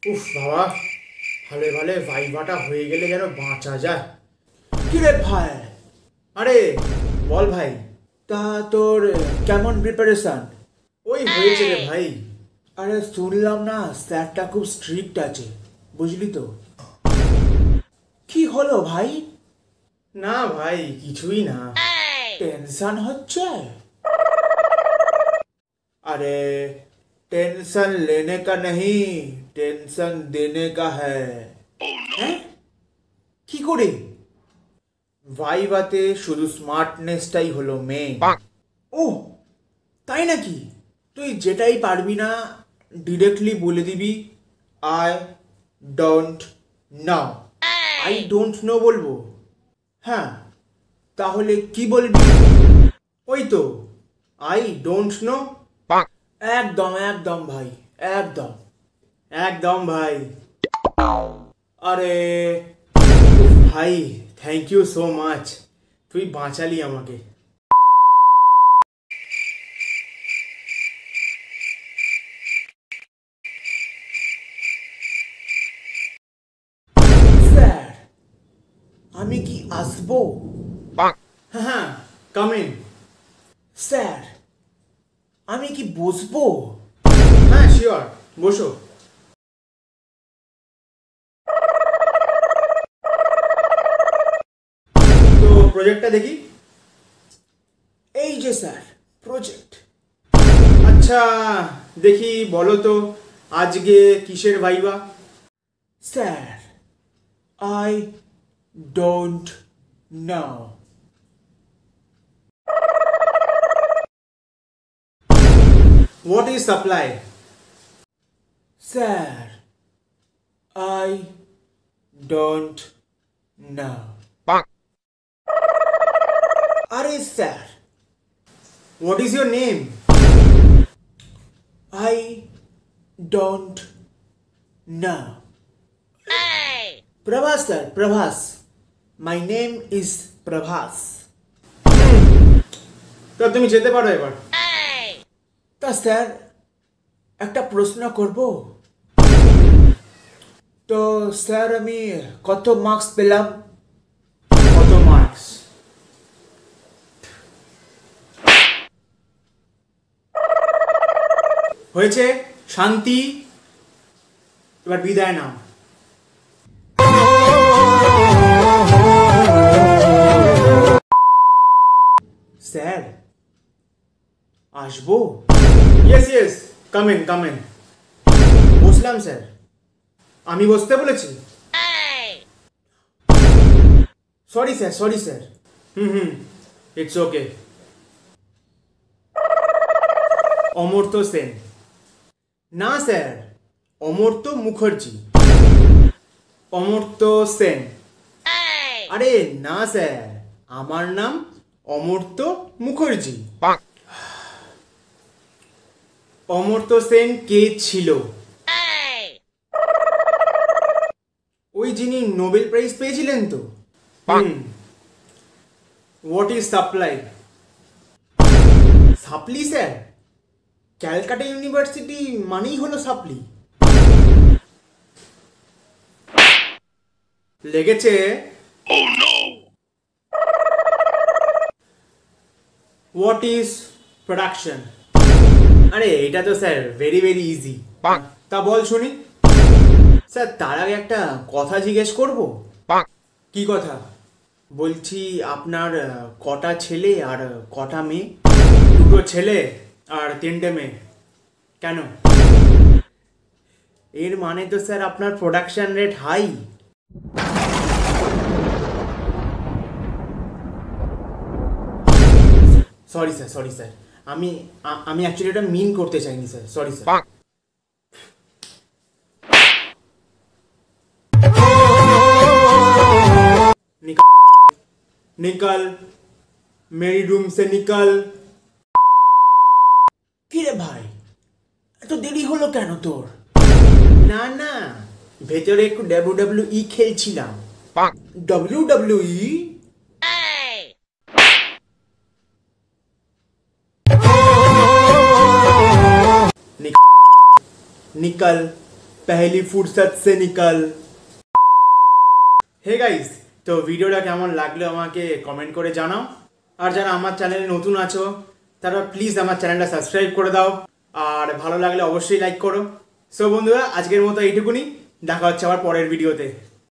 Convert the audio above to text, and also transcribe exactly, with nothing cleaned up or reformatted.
উফ বাবা, ভালো ভালো ভাইবাটা হয়ে গেলে যেন বাঁচা যায়। কি রে ভাই? আরে বল ভাই। তা তোর কেমন প্রিপারেশন? ওই হয়েছে রে ভাই। আরে শুনলাম না স্যারটা খুব স্ট্রিক্ট আছে, বুঝলি তো? কি হলো ভাই? না ভাই, কিছুই না। টেনশন হচ্ছে? अरे टेंशन लेने का नहीं, টেনশন देने का है। হ্যাঁ? কি করে? ভাইভাতে শুধু স্মার্টনেসটাই হলো মেন। ও তাই নাকি? তুই যেটাই পারবি না ডিরেক্টলি বলে দিবি I don't know. I don't know বলবো? হ্যাঁ, তাহলে কি বলবি? ওই তো আই ডোন্ট নো। একদম একদম ভাই, একদম একদম ভাই। আরে ভাই, থ্যাংক ইউ সো মাচ, তুই বাঁচালি আমাকে। স্যার, আমি কি আসবো? হ্যাঁ হ্যাঁ, কাম ইন। স্যার, আমি কি বসবো? হ্যাঁ শিওর, বসো। তো প্রজেক্টটা দেখি। এই যে স্যার প্রজেক্ট। আচ্ছা দেখি, বলো তো আজকে কিসের viva? Sir, I don't know. What is supply? Sir, I don't know. Arey sir, what is your name? I don't know. Prabhas sir, Prabhas. My name is Prabhas. তো তুমি যেতে পারো এবার। তা স্যার একটা প্রশ্ন করব? তো স্যার আমি কত মার্কস পেলাম? কত মার্কস? হয়েছে, শান্তি, এবার বিদায় নাও। স্যার আসবো? Yes yes, come in come in. বসলাম স্যার। আমি বসতে বলেছি? Sorry sir, sorry sir. Hmm hmm, it's okay. Amartya Sen? না স্যার, অমর্ত্য মুখার্জি। অমর্ত্য সেন। আরে না স্যার, আমার নাম অমর্ত্য মুখার্জি। অমর্ত্য সেন কে ছিল? ওই যিনি নোবেল প্রাইজ পেয়েছিলেন তো? Hmm. What is supply? Supply sir? Calcutta university মানেই হলো সাপ্লি। লেগেছে? What is production? আরে এটা তো স্যার ভেরি ভেরি ইজি। তা বল শুনি। স্যার তার আগে একটা কথা জিজ্ঞেস করব। কি কথা? বলছি আপনার কটা ছেলে আর কটা মেয়ে? দুটো ছেলে আর তিনটে মেয়ে। কেন? এর মানে তো স্যার আপনার production rate high. Sorry sir, sorry sir, আমি আমি অ্যাকচুয়ালি এটা মিন করতে চাইনি স্যার, সরি স্যার। निकल मेरी रूम से निकल। কি রে ভাই, এত দেরি হলো কেন তোর? না না, ভেতরে একটু ডাব্লিউ ডাব্লিউ ই খেলছিলাম। W W E? निकल पहली फुर्सत से निकल। হে গাইস, তো ভিডিওটা কেমন লাগলো আমাকে কমেন্ট করে জানাও। আর যারা আমার চ্যানেলে নতুন আছো তারা প্লিজ আমার চ্যানেলটা সাবস্ক্রাইব করে দাও, আর ভালো লাগলে অবশ্যই লাইক করো। সো বন্ধুরা, আজকের মতো এইটুকুনি, দেখা হচ্ছে আবার পরের ভিডিওতে।